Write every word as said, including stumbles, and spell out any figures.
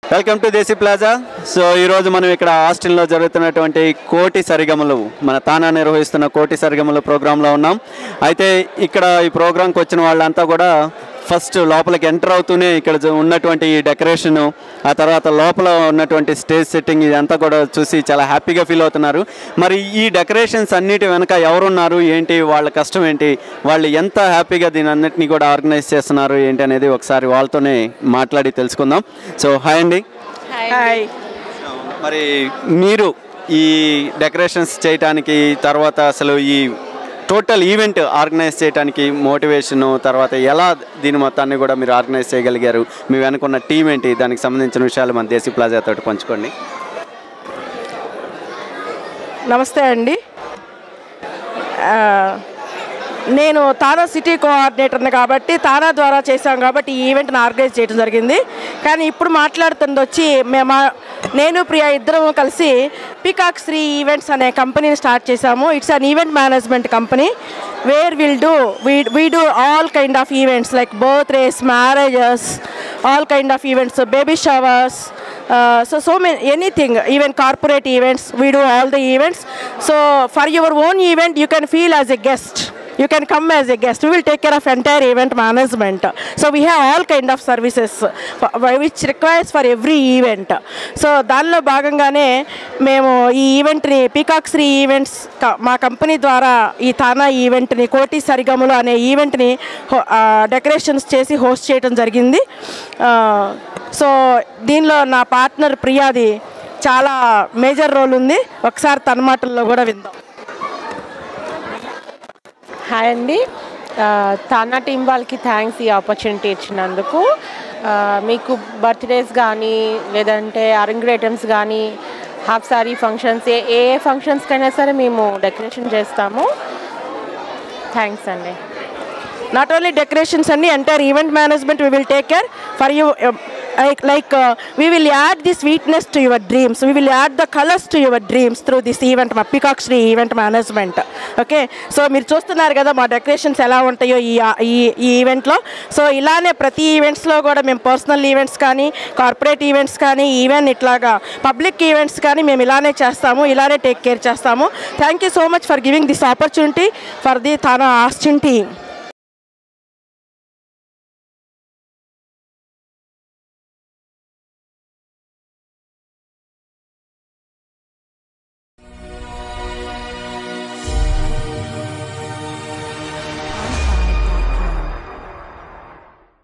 Welcome to Desi plaza. So ఈరోజు మనం ఇక్కడ ఆస్టిన్లో జరుగుతున్నటువంటి కోటి సరిగమలు, మన తానా నిర్వహిస్తున్న కోటి సరిగమలు ప్రోగ్రాంలో ఉన్నాం. అయితే ఇక్కడ ఈ ప్రోగ్రాంకి వచ్చిన వాళ్ళంతా కూడా ఫస్ట్ లోపలికి ఎంటర్ అవుతూనే ఇక్కడ ఉన్నటువంటి ఈ డెకరేషను, ఆ తర్వాత లోపల ఉన్నటువంటి స్టేజ్ సెట్టింగ్ ఇదంతా కూడా చూసి చాలా హ్యాపీగా ఫీల్ అవుతున్నారు. మరి ఈ డెకరేషన్స్ అన్నిటి వెనక ఎవరున్నారు, ఏంటి, వాళ్ళ కష్టం ఏంటి, వాళ్ళు ఎంత హ్యాపీగా దీని అన్నిటినీ కూడా ఆర్గనైజ్ చేస్తున్నారు ఏంటి అనేది ఒకసారి వాళ్ళతోనే మాట్లాడి తెలుసుకుందాం. సో హాయ్ అండి. హాయ్. మరి మీరు ఈ డెకరేషన్స్ చేయడానికి, తర్వాత అసలు ఈ టోటల్ ఈవెంట్ ఆర్గనైజ్ చేయడానికి మోటివేషను, తర్వాత ఎలా దీని మొత్తాన్ని కూడా మీరు ఆర్గనైజ్ చేయగలిగారు, మీ వెనుకున్న టీం ఏంటి, దానికి సంబంధించిన విషయాలు మన దేశీ ప్లాజా తోటి పంచుకోండి. నమస్తే అండి. నేను తానా సిటీ కోఆర్డినేటర్ని కాబట్టి తానా ద్వారా చేశాం కాబట్టి ఈ ఈవెంట్ని ఆర్గనైజ్ చేయడం జరిగింది. కానీ ఇప్పుడు మాట్లాడుతుంది వచ్చి మేము నేను ప్రియా ఇద్దరం కలిసి పీకాక్ శ్రీ ఈవెంట్స్ అనే కంపెనీని స్టార్ట్ చేశాము. It's an event management company where will do we we do all kind of events like birthdays, marriages, all kind of events, baby showers, Uh, so so many anything, even corporate events, we do all the events. So for your own event you can feel as a guest, you can come as a guest, we will take care of entire event management. So we have all kind of services which requires for every event. So దానిలో భాగంగానే మేము ఈ ఈవెంట్ని peacock Shri events మా company ద్వారా ఈ తానా ఈవెంట్ని కోటి సరిగమలు అనే ఈవెంట్ని డెకరేషన్స్ చేసి హోస్ట్ చేయడం జరిగింది. సో దీనిలో నా పార్ట్నర్ ప్రియాది చాలా మేజర్ రోల్ ఉంది. ఒకసారి తన మాటల్లో కూడా విందాం. హాయ్ అండి. తానా టీం వాళ్ళకి థ్యాంక్స్ ఈ ఆపర్చునిటీ ఇచ్చినందుకు. మీకు బర్త్డేస్ కానీ లేదంటే అరింగ్ ఐటమ్స్ కానీ హాఫ్ సారీ ఫంక్షన్స్ ఏ ఏ ఫంక్షన్స్కైనా సరే మేము డెకరేషన్ చేస్తాము. థ్యాంక్స్ అండి. నాట్ ఓన్లీ డెకరేషన్స్ అండి, entire event management we will take care for you. Like, like uh, we will add the sweetness to your dreams. We will add the colors to your dreams through this event, మా peacock Shri event management. Okay, so మీరు చూస్తున్నారు కదా మా decorations ఎలా ఉంటాయో ఈ ఈ ఈవెంట్లో. సో ఇలానే ప్రతి ఈవెంట్స్లో కూడా మేము పర్సనల్ ఈవెంట్స్ కానీ, కార్పొరేట్ ఈవెంట్స్ కానీ, ఈవెన్ ఇట్లాగా పబ్లిక్ ఈవెంట్స్ కానీ మేము ఇలానే చేస్తాము, ఇలానే టేక్ కేర్ చేస్తాము. Thank you so much for giving this opportunity for the TANA Austin team.